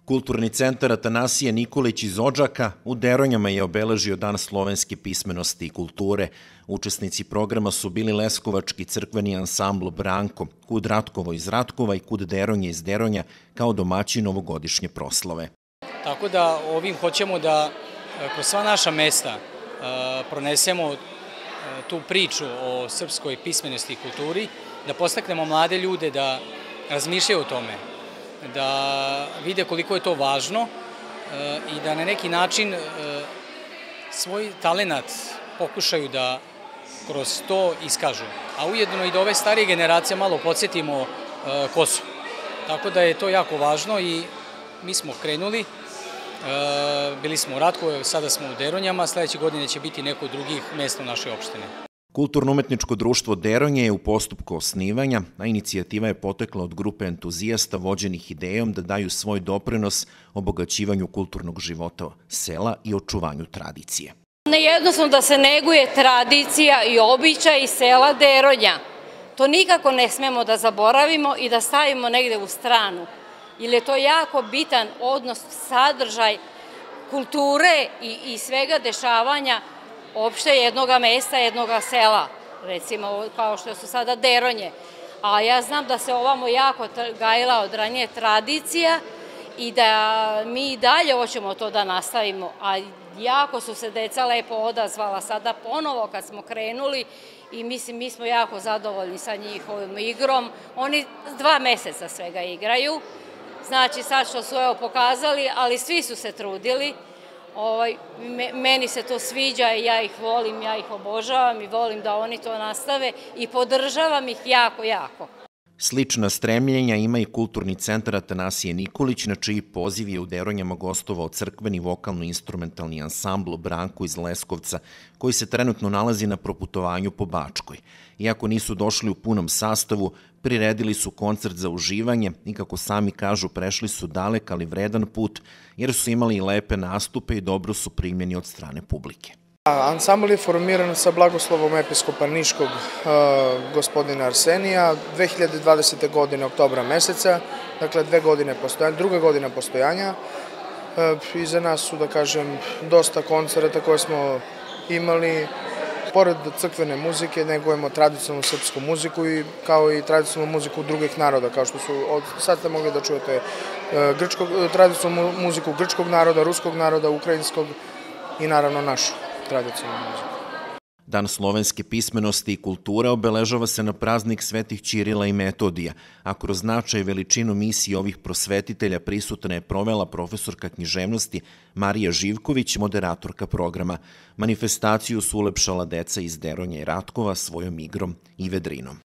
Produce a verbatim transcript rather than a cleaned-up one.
Kulturni centar Atanasije Nikolić iz Odžaka u Deronjama je obeležio Dan slovenske pismenosti i kulture. Učesnici programa su bili leskovački crkveni ansambl Branko, Kud Ratkovo iz Ratkova i Kud Deronje iz Deronja kao domaći novogodišnje proslave. Tako da ovim hoćemo da kroz sva naša mesta pronesemo tu priču o srpskoj pismenosti i kulturi, da podstaknemo mlade ljude da razmišljaju o tome, da vide koliko je to važno i da na neki način svoj talenat pokušaju da kroz to iskažu. A ujedno i da ove starije generacije malo podsjetimo ko su. Tako da je to jako važno i mi smo krenuli, bili smo u Ratkovu, sada smo u Deronjama, sledeće godine će biti neko drugih mesta u našoj opštini. Kulturno-umetničko društvo Deronje je u postupku osnivanja, a inicijativa je potekla od grupe entuzijasta vođenih idejom da daju svoj doprinos obogaćivanju kulturnog života sela i očuvanju tradicije. Jednostavno da se neguje tradicija i običaj iz sela Deronja. To nikako ne smemo da zaboravimo i da stavimo negde u stranu, jer je to jako bitan odnos, sadržaj kulture i, i svega dešavanja opšte jednog mesta, jednog sela, recimo kao što su sada Deronje. A ja znam da se ovamo jako gajila od ranije tradicija i da mi i dalje hoćemo to da nastavimo, a jako su se deca lepo odazvala sada ponovo kad smo krenuli i mislim mi smo jako zadovoljni sa njihovim igrom. Oni dva meseca svega igraju, znači sad što su evo pokazali, ali svi su se trudili. Ovaj, meni se to sviđa i ja ih volim, ja ih obožavam i volim da oni to nastave i podržavam ih jako, jako. Slična stremljenja ima i Kulturni centar Atanasije Nikolić, na čiji poziv je u Deronjama gostovao crkveni vokalno-instrumentalni ansambl Branko iz Leskovca, koji se trenutno nalazi na proputovanju po Bačkoj. Iako nisu došli u punom sastavu, priredili su koncert za uživanje i, kako sami kažu, prešli su dalek, ali vredan put, jer su imali i lepe nastupe i dobro su primljeni od strane publike. Ansambl je formiran sa blagoslovom episkopa Niškog gospodina Arsenija dve hiljade dvadesete. godine, oktobra meseca, dakle dve godine postojanja, druga godina postojanja. Iza nas su, da kažem, dosta koncerta koje smo imali. Pored crkvene muzike negujemo tradicionalnu srpsku muziku i kao i tradicionalnu muziku drugih naroda, kao što su, od sad ste mogli da čujete tradicionalnu muziku grčkog naroda, ruskog naroda, ukrajinskog i naravno našu tradicionalnu muziku. Dan slovenske pismenosti i kulture obeležava se na praznik Svetih Ćirila i Metodija, a kroz značaj i veličinu misije ovih prosvetitelja prisutna je provela profesorka književnosti Marija Živković, moderatorka programa. Manifestaciju su ulepšala deca iz Deronja i Ratkova svojom igrom i vedrinom.